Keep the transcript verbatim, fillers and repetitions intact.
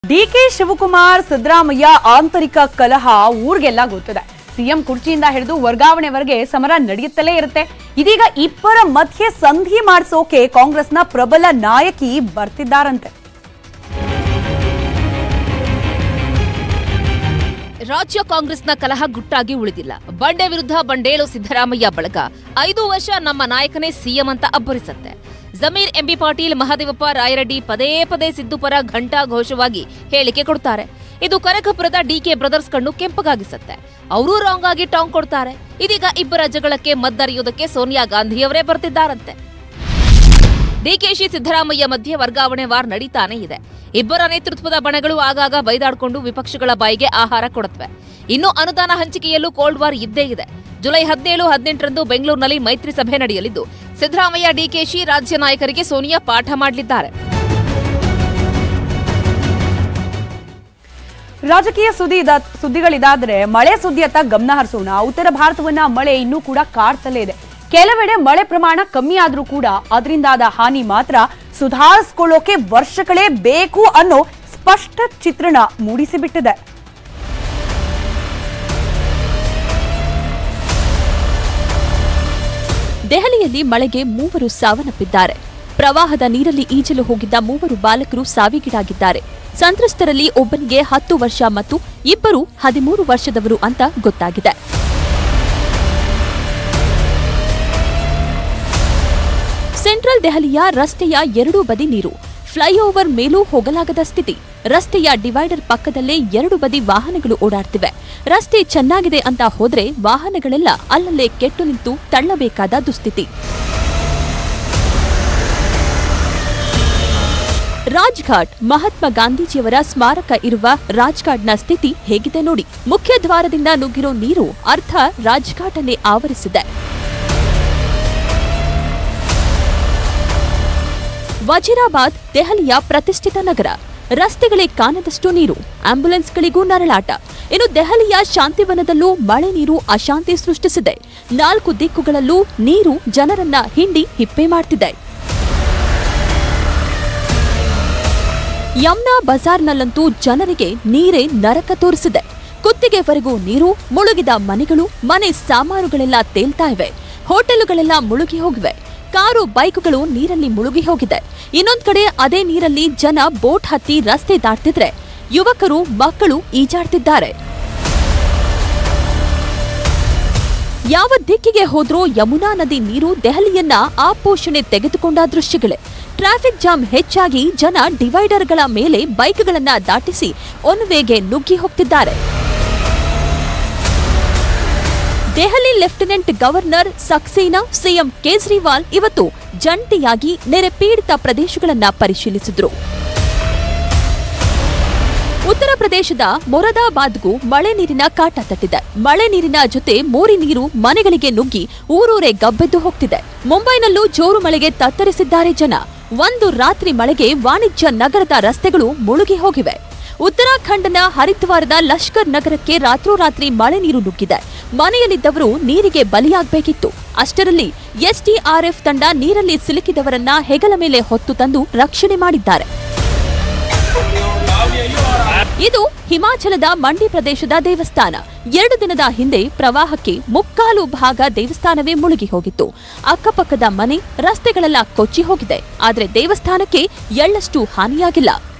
DK Shivakumar Siddaramaiah ಆಂತರಿಕ ಕಲಹ ಊರಿಗೆಲ್ಲ ಗೊತ್ತಿದೆ. ಸಿಎಂ ಕುರ್ಚಿಯಿಂದ ಹಿಡಿದು ವರ್ಗಾವಣೆವರೆಗೆ ಸಮರ ನಡೆಯುತ್ತಲೇ ಇರುತ್ತೆ. ಇದೀಗ ಇಬ್ಬರ ಮಧ್ಯೆ ಸಂಧಿ ಮಾಡಿಸೋಕೆ ಕಾಂಗ್ರೆಸ್ನ ಪ್ರಬಲ ನಾಯಕಿ ಬರ್ತಿದ್ದಾರಂತೆ. ರಾಜ್ಯ ಕಾಂಗ್ರೆಸ್ನ ಕಲಹ ಗುಟ್ಟಾಗಿ ಉಳಿದಿಲ್ಲ. ಬಂಡೆ ವಿರುದ್ಧ ಬಂಡೇಳು ಸಿದ್ದರಾಮಯ್ಯ ಬಳಗ ಐದು ವರ್ಷ ನಮ್ಮ ನಾಯಕನೇ ಸಿಎಂ ಅಂತ ಅಬ್ಬರಿಸುತ್ತೆ. ಜಮೀರ್ ಎಂಬಿ ಪಾಟೀಲ್, ಮಹದೇವಪ್ಪ ರಾಯರೆಡ್ಡಿ ಪದೇ ಪದೇ ಸಿದ್ದು ಪರ ಘಂಟಾ ಘೋಷವಾಗಿ ಹೇಳಿಕೆ ಕೊಡ್ತಾರೆ. ಇದು ಕನಕಪುರದ ಡಿಕೆ ಬ್ರದರ್ಸ್ ಕಣ್ಣು ಕೆಂಪಗಾಗಿಸುತ್ತೆ. ಅವರೂ ರಾಂಗ್ ಆಗಿ ಟಾಂಗ್ ಕೊಡ್ತಾರೆ. ಇದೀಗ ಇಬ್ಬರ ಜಗಳಕ್ಕೆ ಮದ್ದರಿಯೋದಕ್ಕೆ ಸೋನಿಯಾ ಗಾಂಧಿಯವರೇ ಬರ್ತಿದ್ದಾರಂತೆ. ಡಿಕೆಶಿ ಸಿದ್ದರಾಮಯ್ಯ ಮಧ್ಯೆ ವರ್ಗಾವಣೆ ವಾರ್ ನಡೀತಾನೆ ಇದೆ. ಇಬ್ಬರ ನೇತೃತ್ವದ ಬಣಗಳು ಆಗಾಗ ಬೈದಾಡಿಕೊಂಡು ವಿಪಕ್ಷಗಳ ಬಾಯಿಗೆ ಆಹಾರ ಕೊಡುತ್ತವೆ. ಇನ್ನು ಅನುದಾನ ಹಂಚಿಕೆಯಲ್ಲೂ ಕೋಲ್ಡ್ ವಾರ್ ಇದ್ದೇ ಇದೆ. ಜುಲೈ ಹದಿನೇಳು ಹದಿನೆಂಟರಂದು ಬೆಂಗಳೂರಿನಲ್ಲಿ ಮೈತ್ರಿ ಸಭೆ ನಡೆಯಲಿದ್ದು ಸಿದ್ದರಾಮಯ್ಯ ಡಿಕೆಶಿ ರಾಜ್ಯ ನಾಯಕರಿಗೆ ಸೋನಿಯಾ ಪಾಠ ಮಾಡಲಿದ್ದಾರೆ. ರಾಜಕೀಯ ಸುದ್ದಿ ಸುದ್ದಿಗಳಿದಾದ್ರೆ ಮಳೆ ಸುದ್ದಿಯತ್ತ ಗಮನ ಹರಿಸೋಣ. ಉತ್ತರ ಭಾರತವನ್ನ ಮಳೆ ಇನ್ನೂ ಕೂಡ ಕಾಡ್ತಲೇ ಇದೆ. ಕೆಲವೆಡೆ ಮಳೆ ಪ್ರಮಾಣ ಕಮ್ಮಿ ಆದ್ರೂ ಕೂಡ ಅದರಿಂದಾದ ಹಾನಿ ಮಾತ್ರ ಸುಧಾರಿಸಿಕೊಳ್ಳೋಕೆ ವರ್ಷಗಳೇ ಬೇಕು ಅನ್ನೋ ಸ್ಪಷ್ಟ ಚಿತ್ರಣ ಮೂಡಿಸಿಬಿಟ್ಟಿದೆ. ದೆಹಲಿಯಲ್ಲಿ ಮಳೆಗೆ ಮೂವರು ಸಾವನ್ನಪ್ಪಿದ್ದಾರೆ. ಪ್ರವಾಹದ ನೀರಲ್ಲಿ ಈಜಲು ಹೋಗಿದ್ದ ಮೂವರು ಬಾಲಕರು ಸಾವಿಗೀಡಾಗಿದ್ದಾರೆ. ಸಂತ್ರಸ್ತರಲ್ಲಿ ಒಬ್ಬನಿಗೆ ಹತ್ತು ವರ್ಷ ಮತ್ತು ಇಬ್ಬರು ಹದಿಮೂರು ವರ್ಷದವರು ಅಂತ ಗೊತ್ತಾಗಿದೆ. ಸೆಂಟ್ರಲ್ ದೆಹಲಿಯ ರಸ್ತೆಯ ಎರಡೂ ಬದಿ ನೀರು. ಫ್ಲೈಓವರ್ ಮೇಲೂ ಹೋಗಲಾಗದ ಸ್ಥಿತಿ. ರಸ್ತೆಯ ಡಿವೈಡರ್ ಪಕ್ಕದಲ್ಲೇ ಎರಡು ಬದಿ ವಾಹನಗಳು ಓಡಾಡ್ತಿವೆ. ರಸ್ತೆ ಚೆನ್ನಾಗಿದೆ ಅಂತ ಹೋದ್ರೆ ವಾಹನಗಳೆಲ್ಲ ಅಲ್ಲಲ್ಲೇ ಕೆಟ್ಟು ನಿಂತು ತಳ್ಳಬೇಕಾದ ದುಸ್ಥಿತಿ. ರಾಜ್ಘಾಟ್, ಮಹಾತ್ಮ ಗಾಂಧೀಜಿಯವರ ಸ್ಮಾರಕ ಇರುವ ರಾಜ್ಘಾಟ್ನ ಸ್ಥಿತಿ ಹೇಗಿದೆ ನೋಡಿ. ಮುಖ್ಯ ದ್ವಾರದಿಂದ ನುಗ್ಗಿರೋ ನೀರು ಅರ್ಧ ರಾಜ್ಘಾಟನ್ನೇ ಆವರಿಸಿದೆ. ವಜೀರಾಬಾದ್ ದೆಹಲಿಯ ಪ್ರತಿಷ್ಠಿತ ನಗರ. ರಸ್ತೆಗಳೇ ಕಾಣದಷ್ಟು ನೀರು, ಆಂಬ್ಯುಲೆನ್ಸ್ಗಳಿಗೂ ನರಳಾಟ. ಇನ್ನು ದೆಹಲಿಯ ಶಾಂತಿವನದಲ್ಲೂ ಮಳೆ ನೀರು ಅಶಾಂತಿ ಸೃಷ್ಟಿಸಿದೆ. ನಾಲ್ಕು ದಿಕ್ಕುಗಳಲ್ಲೂ ನೀರು ಜನರನ್ನ ಹಿಂಡಿ ಹಿಪ್ಪೆ ಮಾಡ್ತಿದೆ. ಯಮ್ನಾ ಬಜಾರ್ನಲ್ಲಂತೂ ಜನರಿಗೆ ನೀರೇ ನರಕ ತೋರಿಸಿದೆ. ಕುತ್ತಿಗೆವರೆಗೂ ನೀರು, ಮುಳುಗಿದ ಮನೆಗಳು, ಮನೆ ಸಾಮಾನುಗಳೆಲ್ಲ ತೇಲ್ತಾ ಇವೆ. ಹೋಟೆಲುಗಳೆಲ್ಲ ಮುಳುಗಿ ಹೋಗಿವೆ. ಕಾರು, ಬೈಕ್ಗಳು ನೀರಲ್ಲಿ ಮುಳುಗಿ ಹೋಗಿದೆ. ಇನ್ನೊಂದ್ ಕಡೆ ಅದೇ ನೀರಲ್ಲಿ ಜನ ಬೋಟ್ ಹತ್ತಿ ರಸ್ತೆ ದಾಟ್ತಿದ್ರೆ ಯುವಕರು, ಮಕ್ಕಳು ಈಜಾಡ್ತಿದ್ದಾರೆ. ಯಾವ ದಿಕ್ಕಿಗೆ ಹೋದ್ರೂ ಯಮುನಾ ನದಿ ನೀರು ದೆಹಲಿಯನ್ನ ಆಪೋಷಣೆ ತೆಗೆದುಕೊಂಡ ದೃಶ್ಯಗಳೇ. ಟ್ರಾಫಿಕ್ ಜಾಮ್ ಹೆಚ್ಚಾಗಿ ಜನ ಡಿವೈಡರ್ಗಳ ಮೇಲೆ ಬೈಕ್ಗಳನ್ನ ದಾಟಿಸಿ ಒನ್ ವೇಗೆ ನುಗ್ಗಿ ಹೋಗ್ತಿದ್ದಾರೆ. Delhi lieutenant governor Saxena, CM Kejriwal ಇವತ್ತು ಜಂಟಿಯಾಗಿ ನೆರೆ ಪೀಡಿತ ಪ್ರದೇಶಗಳನ್ನ ಪರಿಶೀಲಿಸಿದ್ರು. ಉತ್ತರ ಪ್ರದೇಶದ ಮೊರಾದಾಬಾದ್ಗೂ ಮಳೆ ನೀರಿನ ಕಾಟ ತಟ್ಟಿದೆ. ಮಳೆ ನೀರಿನ ಜೊತೆ ಮೋರಿ ನೀರು ಮನೆಗಳಿಗೆ ನುಗ್ಗಿ ಊರೂರೇ ಗಬ್ಬೆದ್ದು ಹೋಗ್ತಿದೆ. ಮುಂಬೈನಲ್ಲೂ ಜೋರು ಮಳೆಗೆ ತತ್ತರಿಸಿದ್ದಾರೆ ಜನ. ಒಂದು ರಾತ್ರಿ ಮಳೆಗೆ ವಾಣಿಜ್ಯ ನಗರದ ರಸ್ತೆಗಳು ಮುಳುಗಿ ಹೋಗಿವೆ. ಉತ್ತರಾಖಂಡ್ನ ಹರಿದ್ವಾರದ ಲಷ್ಕರ್ ನಗರಕ್ಕೆ ರಾತ್ರೋರಾತ್ರಿ ಮಳೆ ನೀರು ನುಗ್ಗಿದೆ. ಮನೆಯಲ್ಲಿದ್ದವರು ನೀರಿಗೆ ಬಲಿಯಾಗಬೇಕಿತ್ತು. ಅಷ್ಟರಲ್ಲಿ ಎಸ್ಡಿಆರ್ಎಫ್ ತಂಡ ನೀರಲ್ಲಿ ಸಿಲುಕಿದವರನ್ನ ಹೆಗಲ ಮೇಲೆ ಹೊತ್ತು ತಂದು ರಕ್ಷಣೆ ಮಾಡಿದ್ದಾರೆ. ಇದು ಹಿಮಾಚಲದ ಮಂಡಿ ಪ್ರದೇಶದ ದೇವಸ್ಥಾನ. ಎರಡು ದಿನದ ಹಿಂದೆ ಪ್ರವಾಹಕ್ಕೆ ಮುಕ್ಕಾಲು ಭಾಗ ದೇವಸ್ಥಾನವೇ ಮುಳುಗಿ ಹೋಗಿತ್ತು. ಅಕ್ಕಪಕ್ಕದ ಮನೆ, ರಸ್ತೆಗಳೆಲ್ಲ ಕೊಚ್ಚಿ ಹೋಗಿದೆ. ಆದರೆ ದೇವಸ್ಥಾನಕ್ಕೆ ಎಳ್ಳಷ್ಟು ಹಾನಿಯಾಗಿಲ್ಲ.